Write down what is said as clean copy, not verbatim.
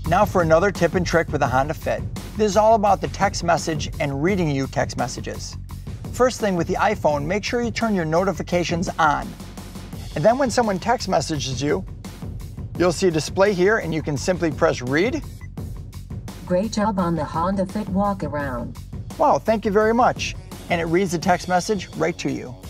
Now for another tip and trick with the Honda Fit. This is all about the text message and reading you text messages. First thing with the iPhone, make sure you turn your notifications on. And then when someone text messages you, you'll see a display here and you can simply press read. Great job on the Honda Fit walk around. Wow, thank you very much. And it reads the text message right to you.